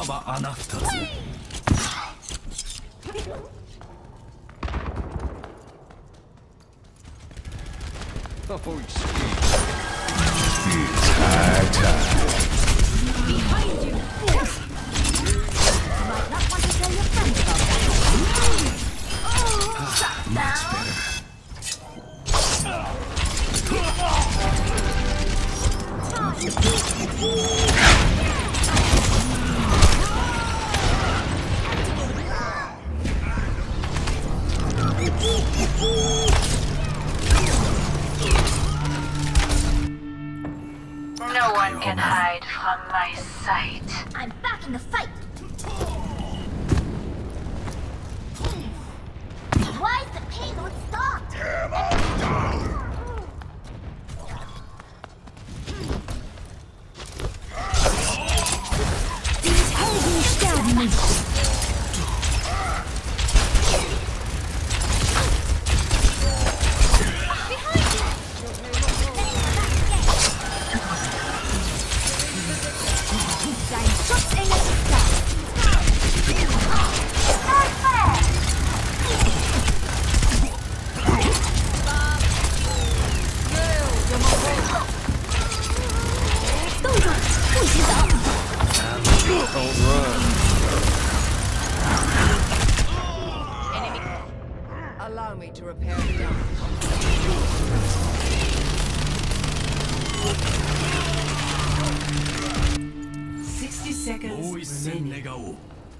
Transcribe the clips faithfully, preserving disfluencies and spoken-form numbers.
は穴二つ。 Oh, shit. It's high time. Behind you! Might not want to tell your friends about that. Much better. No one can hide from my sight. I'm back in the fight! Why is the payload stopped? These Helden sterben nicht! Don't run. Enemy. Allow me to repair the damage. Sixty seconds remaining.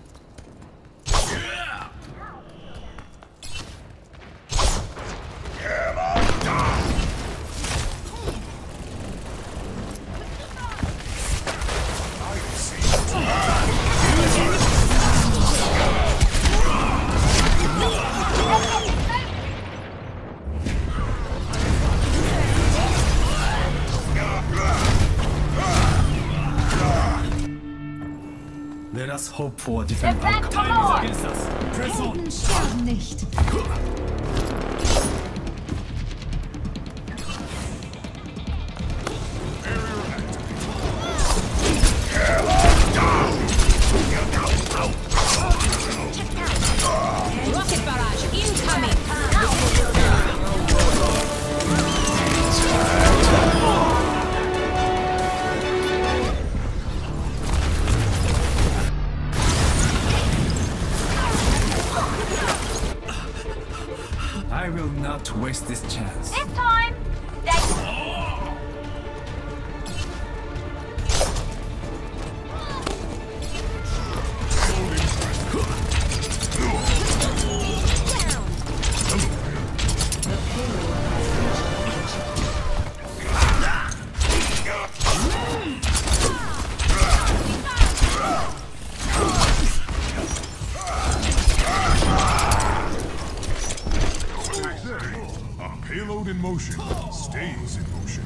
Let us hope for a different outcome. Time is against us. Press on. Helden sterben nicht! Rocket barrage incoming! I will not waste this chance. It's time! Payload in motion stays in motion.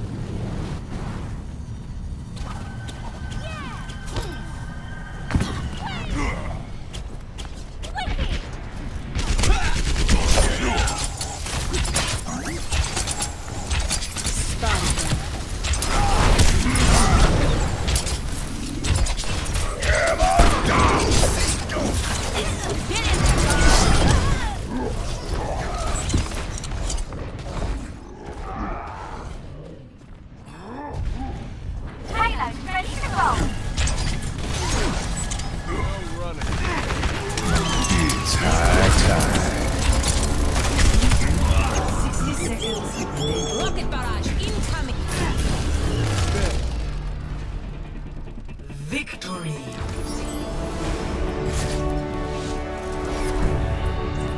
It's high time. Sixty seconds. Rocket barrage incoming! Victory!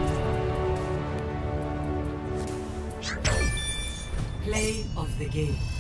Play of the game.